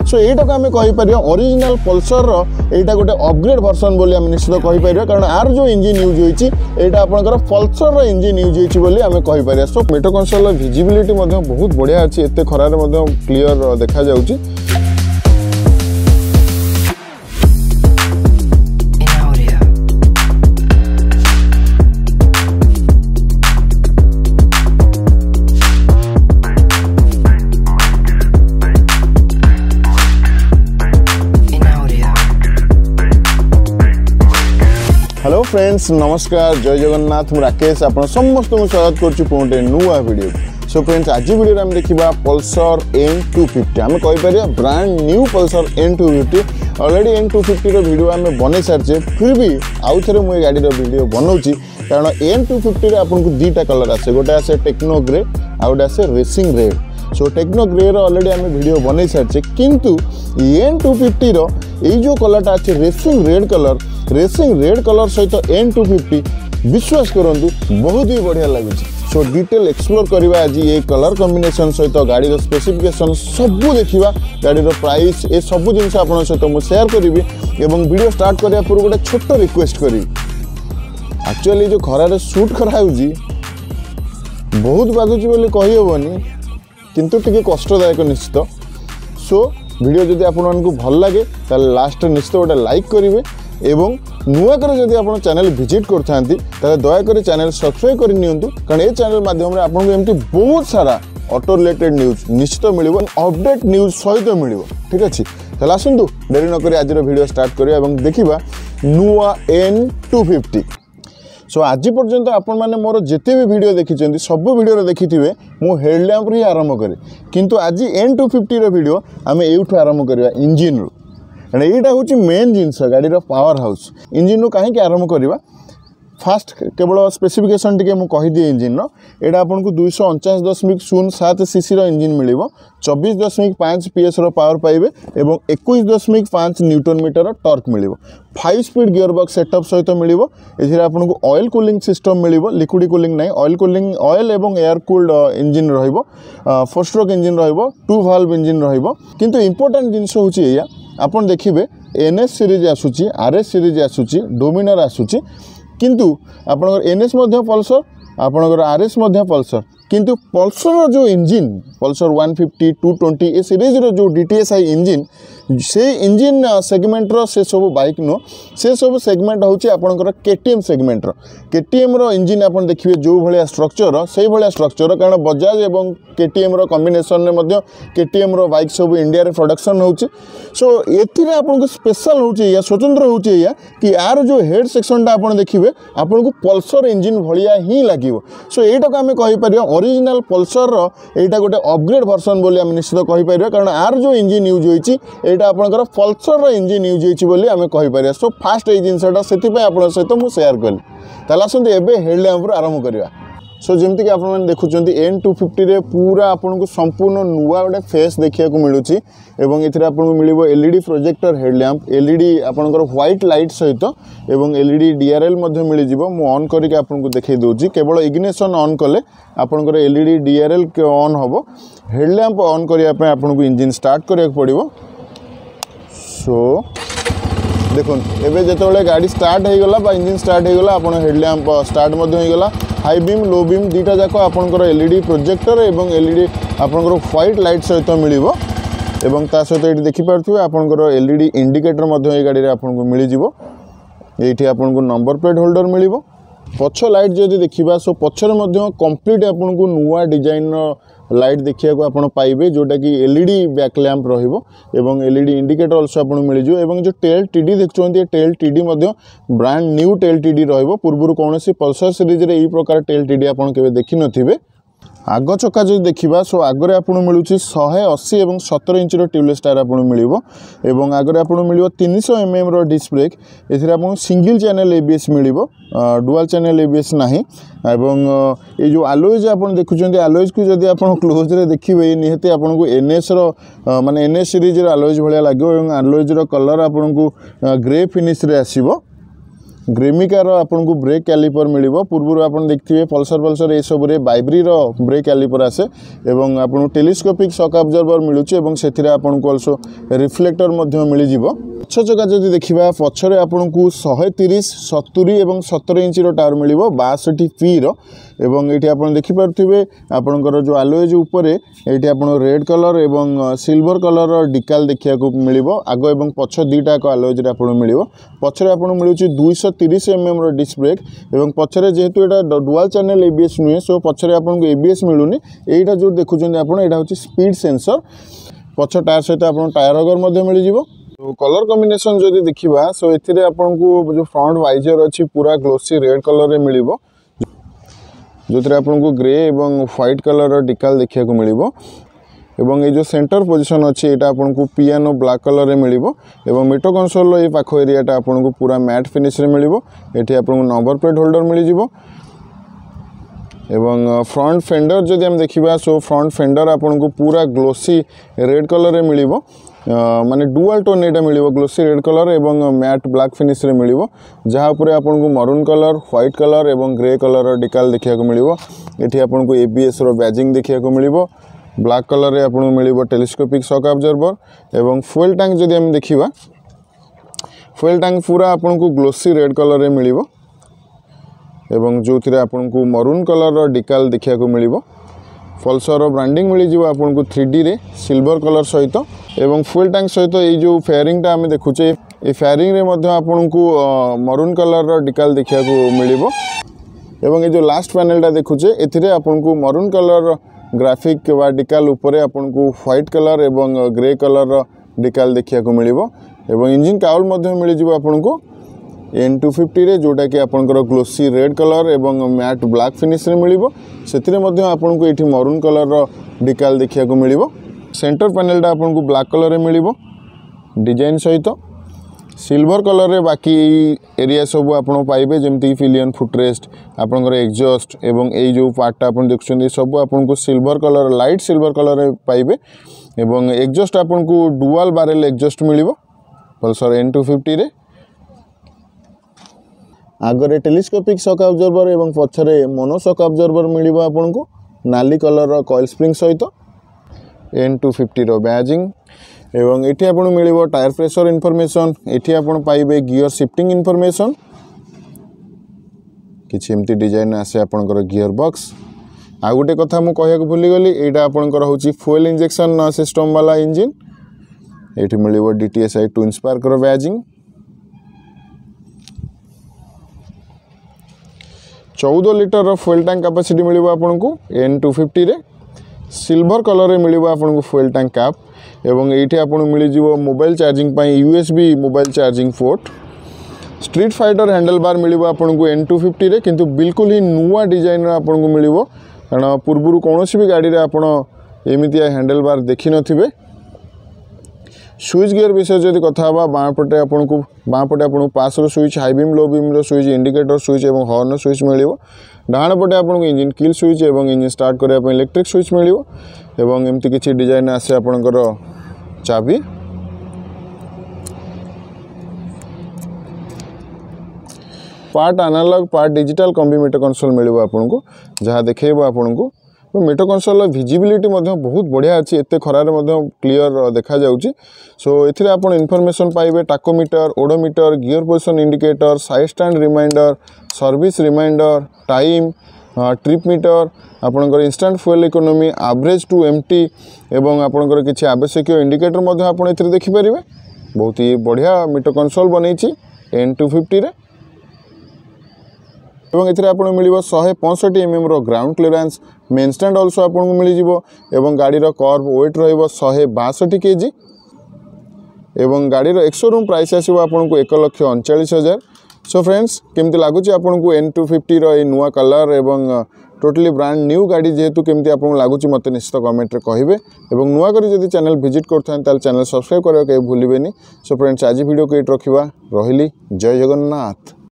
सो एटा को आम कहीपर original Pulsar एटा गोटे अपग्रेड वर्सन बोली आम निश्चित कहीपर कारण आर जो इंजिन यूज होती यहाँ आपंकर पल्सर इंजिन यूज होती आम कहीपर। सो मेट्रो कंसोल विजिबिलिटी बहुत बढ़िया अच्छी एत खरार क्लीयर देखा जाउची। हेलो फ्रेंड्स नमस्कार जय जगन्नाथ मु राकेश आप समस्त स्वागत कर नुआ वीडियो। सो फ्रेंड्स आज वीडियो आम देखा पल्सर N250 आम कहीपर brand new Pulsar N250 already N250 video आम बन सारी फिर भी आउ थे मुझे गाड़ी वीडियो बनाऊँगी कारण N250 आपको दुईटा कलर आसे गोटे आसे टेक्नो ग्रे आ गए आसे racing red. So techno grey already आम वीडियो बन सारी किंतु N250 यही जो कलरटा अच्छे रेसिंग रेड कलर सहित N250 विश्वास करूँ बहुत ही बढ़िया लगे। सो डिटेल एक्सप्लोर करवा आज ये कलर कॉम्बिनेशन सहित गाड़ी स्पेसिफिकेशन सबू देखा गाड़ी प्राइस ये सब जिन आप सहित मुझे शेयर करी एवं वीडियो स्टार्ट करने पूर्व गोटे छोट रिक्वेस्ट करी एक्चुअली जो खरारे शूट कराऊँगी बहुत बागुची बोली कहीहबनी किंतु टिके कष्टदायक निश्चित। सो वीडियो जदि आपको भल लगे ताले लास्ट निश्चित गोटे लाइक करेंगे एवं नुआ कर जदि आप चैनल विजिट करते दयाकोरी चैनल सब्सक्राइब कर नियंतु कारण ये चैनल माध्यम आपको एमती बहुत सारा ऑटो रिलेटेड न्यूज निश्चित मिल अपडेट न्यूज सहित मिल। ठीक अच्छे चल आसतु डेरी नक आज वीडियो स्टार्ट करिया एवं देखिबा नुआ N250। सो आज पर्यंत आपण मैंने मोर जिते भी वीडियो देखी सब वीडियो देखिथे मु हेडलैम्प ही आरंभ करे किंतु आज N250 वीडियो आम यूँ आरंभ करवा इंजिन रू कारण यहाँ हूँ मेन जिनस गाड़ी पावर हाउस इंजिन रू कहीं आरंभ करवा। फास्ट केवल स्पेसिफिकेशन टी मुझे कहीदिए इंजिन यहाँ आपको 249.07 सीसी इंजिन मिल 24.5 PS पावर पाइबे एवं 21.5 न्यूटन मीटर टॉर्क मिल 5 स्पीड गियर बॉक्स सेटअप सहित मिल आपको ऑयल कूलिंग सिस्टम मिल लिक्विड कूलिंग नहीं ऑयल एवं एयर कूल्ड इंजिन रहिबो 4 स्ट्रोक इंजिन रहिबो 2 वाल्व इंजिन रहिबो किंतु इंपोर्टेंट जिनस होची एया आपन देखिबे NS सीरीज आसुची RS सीरीज आसुची डोमिनर आसुची किंतु आपनकर NS मध्य पल्सर आपनकर RS मध्य पल्सर किंतु पल्सर जो इंजिन पल्सर 150 220 ए सीरीज रो जो DTSI इंजिन से इंजिन सेगमेंट रो से सब बाइक नो से सब सेगमेंट होची आपनकर KTM सेगमेंट रो KTM रो इंजिन आपन देखिबे जो भलिया स्ट्रक्चर से भलिया स्ट्रक्चर कारण बजाज एवं KTM रो कॉम्बिनेशन रे मध्य KTM रो बाइक सब इंडिया रे प्रोडक्शन होची। सो एथिरे आपनको स्पेशल होची या स्वतंत्र होची या कि यार जो हेड सेक्शन टा आपन देखिबे आपनको पल्सर इंजिन भलिया ही लागिवो। सो एटा को हम कहि परियो ओरिजिनल पल्सर रो एटा गोटे अपग्रेड वर्सन बोली हम निश्चित कहि परियो कारण यार जो इंजिन यूज होईची एटा आपनकर पल्सर रो इंजिन यूज होईची बोली हम कहि परियो। सो फास्ट ए जिनसटा सेति पय आपन सहित मु शेयर कली ताला आसंते एबे हेडलैम्प आरंभ करिवा। सो जमती कि आपन देखुं N250 रे पूरा आपको संपूर्ण नुआ गोटे फेस देखा मिलूँ एवं ये आपको मिल LED प्रोजेक्टर हेडलैम्प LED आपंकर व्हाइट लाइट सहित एवं LED DRL मिल मु ऑन करके आपको देखा दूसरी केवल इग्निशन ऑन कले आपंकर LED DRL ऑन हम हेडलैम्प ऑन करने आपको इंजिन स्टार्ट करा पड़ो। सो देखो एवं जो गाड़ी स्टार्ट हो गला इंजिन स्टार्ट हो गला आप हेडलैम्प स्टार्ट होगा हाई बीम लो बीम दीटा जाक आपंकर LED प्रोजेक्टर एवं LED आपंकर व्हाइट लाइट सहित मिल एवं ता सहित ये देखिपे आपंकर LED इंडिकेटर ये गाड़ी आपको मिल ये आपको नंबर प्लेट होल्डर मिल पछ लाइट जदि देखा सो पछर कंप्लीट आपको नुआ डिजाइन लाइट देखा आप पाइबे जोटा कि LED बैक लैंप रहिबो एवं LED इंडिकेटर ऑल्सो आपको मिल जाए एवं जो टेल TD देखुं tail TD brand new tail TD रहिबो पूर्व कौन पल्सर सीरीज रे यही प्रकार टेल TD आपन केबे देखि नथिबे। आग चक्का जो देखा सो आगे आपको मिलूँ 180 और 17 इंच ट्यूबलेस टायर आपको मिल आगे आपको मिल 300 mm डिस्क ब्रेक ए सिंगल चैनल ABS मिल डुआल चैनल ABS नहीं एवं ये जो आलोज आप देखुं आलोज को जब आप क्लोज रे देखिए निहती आपको NS माने NS सीरीज आलोज भाया लगे आलोज कलर आपको ग्रे फिनिश रे आसीबो ग्रेमिकार आपको ब्रेक कैलिपर मिल पूर्व आप देखिए पल्सर ये सब बाइब्री ब्रेक कैलिपर आसे एवं आपको टेलीस्कोपिक शॉक अब्जर्वर मिलूँ से आपको अल्सो रिफ्लेक्टर मिल जाव पछ चका जब देखा पछरे आपन को 130 70 और 17 इंच टायर मिल 62 फी एवं ये आप देखिपे आपंकर जो आलोएज उपर ये आप रेड कलर एवं सिल्वर कलर डिकाल देखा मिल आग और पछ दुईटा आलोएज मिल पछरे आप मिलूँ 230 mm डिस्क ब्रेक और पछरे जेहेतु यहाँ डुआल चैनल एबीएस नुहे सो पछरे आपको एबीएस मिलूनी यहाँ जो देखुं यहाँ हूँ स्पीड सेंसर पछ टायर सहित आप टायर हगर मिल जाव तो कलर कॉम्बिनेशन जदि देखा सो ये आपको जो फ्रंट वाइजर अच्छी पूरा ग्लोसी रेड कलर रे मिल जो थे आपको ग्रे एवं व्हाइट कलर डिकाल देखा मिल एवं ये जो सेंटर पोजीशन अच्छी यहाँ आपको पियानो ब्लैक कलर रे मिल एवं मीटर कंसोल ये पाख एरियाटा आपको पूरा मैट फिनिश रे मिल ये आपको नंबर प्लेट होल्डर मिल जाव एवं फ्रंट फेंडर जदि हम देखा सो फ्रंट फेंडर आपको पूरा ग्लोसी रेड कलर रे मिल माने डुआल टोन यहाँ मिल ग्लोसी रेड कलर एवं मैट ब्लैक फिनिश रे मिल जहाँ पर आपको मरून कलर व्हाइट कलर एवं ग्रे कलर डिकाल देखा मिल ये आपको एबीएस रो बैजिंग देखा मिल ब्लैक कलर रे आपको मिल टेलीस्कोपिक शॉक अब्जर्वर एवं फुएल टैंक जदि हम देखा फुएल टैंक पूरा आपको ग्लोसी रेड कलर रे मिल एवं जो थी आपको मरून कलर डिकाल देखा मिल पल्सर ब्रांडिंग मिल जाव आपको 3D रे सिल्वर कलर सहित एवं फुएल टैंक सहित ये जो फेयरिंगटा आम देखुचे ये फेयरिंग रे मध्य आपको मरून कलर डिकाल देखा मिल एवं ये जो लास्ट पैनलटा देखुचे ए आपको मरून कलर ग्राफिक वा डिकाल उपरे आपको व्हाइट कलर एवं ग्रे कलर डिकाल देखा मिल एवं इंजिन काउल मिल जाव आपको N250 रे जोटा कि आपंकर ग्लोसी रेड कलर एवं मैट ब्लैक फिनिश रे मिल से आपको ये मरून कलर डिकाल देखा मिल सेंटर पैनलटा आपको ब्लैक कलर रे मिल डिजाइन सहित सिल्वर कलर रे बाकी एरिया सब आपड़ पाइबे जमती पिलियन फुटरेस्ट आपंकर एग्जॉस्ट एवं ये जो पार्टा आप देखुं सब आपको silver colour light silver colour रे पाइबे एवं एग्जॉस्ट आपको डुआल बारेल एग्जॉस्ट मिल पल्सर N250 रे आगरे टेलीस्कोपिक शॉक अब्जर्वर एवं पछरे मोनो शॉक अब्जर्वर मिल आपको नाली कलर कॉइल स्प्रिंग सहित N250 रो बैजिंग एवं ये आपको मिल टायर प्रेशर इनफॉरमेशन ये आप पाइबे गियर शिफ्टिंग इनफॉरमेशन किसी एमती डिजाइन आसे आपंकर गियर बॉक्स आ गोटे कथा मुझे कहूँ भूलीगली यहाँ आपंकर हूँ फुएल इंजेक्शन सिस्टम वाला इंजिन ये मिल DTSI ट्विन स्पार्क रो बैजिंग 14 लीटर फुएल टैंक कैपेसिटी मिल आपको N250 रे सिल्वर कलर रे मिल आपको फुएल टैंक कैप एवं ये आपको मिल जाव mobile charging USB mobile charging port street fighter handle bar मिल आपको N250 रे किंतु बिल्कुल ही नुआ डिजाइन आपको मिल कारण पूर्व कौन भी गाड़ी रे आपड़ एमती हैंडल बार देखी नथिबे स्विच गियर विषय जब कथा बाँपटे आपको पास रो switch high beam low beam रो स्विच इंडिकेटर स्विच और हॉर्न स्विच मिल डाण पटे आपको इंजिन किल स्विच और इंजिन स्टार्ट करने इलेक्ट्रिक स्विच मिल एवं एमती किसी डिजाइन आसे आपंकर चाबी part analog part digital combi meter console मिल आपको जहाँ देखेब आपको मीटर कंसोल विजिबिलिटी बहुत बढ़िया अच्छी एत खरार क्लीयर देखा जाउची सो एथिरे आपण इनफॉरमेशन पाइबे tachometer odometer gear position indicator side stand reminder service reminder time trip meter आपणकर instant fuel economy average to empty एवं आपणकर किछि आवश्यक इंडिकेटर आपण एथिरे देखि परिबे बहुत ही बढ़िया मीटर कंसोल बनैछि N250 रे एवं एथिरे आपन मिलिबो 165 mm रो ground clearance main stand also आपन मिल जिवो एवं गाड़ी रो कर्व वेट रहइबो 162 kg एवं गाड़ी रो एक्सशोरूम प्राइस आसीबो आपन को 1,39,000। सो फ्रेंड्स केमती लागुची आपन को N250 रो ए नुवा कलर एवं टोटली ब्रांड न्यू गाड़ी जेहेतु केमती आपन लागुची मते निश्चित कमेंट रे कहिबे एवं नुवा करी जदी चैनल विजिट करथान ताल चैनल सब्सक्राइब करबा के भूलिबेनी। सो फ्रेंड्स आज वीडियो को एट रखिबा रहिली जय जगन्नाथ।